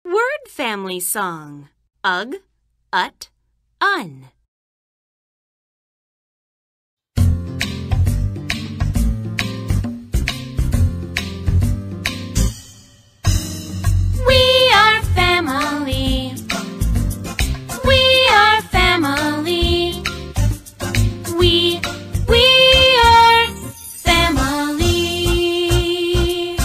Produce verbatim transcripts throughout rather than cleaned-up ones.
Word family song. Ug, ut, un. We are family. We are family. We, we are family.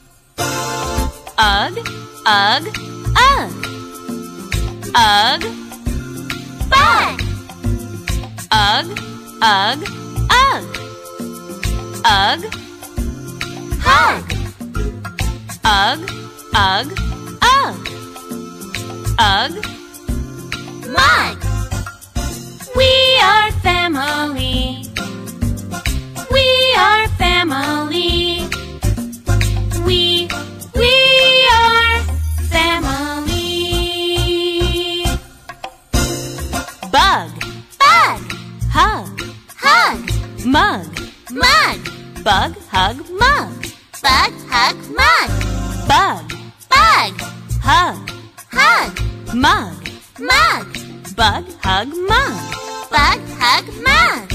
Ug, ug, ug. Ug, bug. Ug, ug, ug. Ug, hug. Ug, ug, ug. Ug, mug. We are family. We are family. We, we are family. Bug, bug. Hug, hug. Mug, mug. Bug, hug, mug. Bug, hug, mug. Bug, bug. Hug, hug. Mug, mug. Bug, hug, mug. Bug, hug, mug.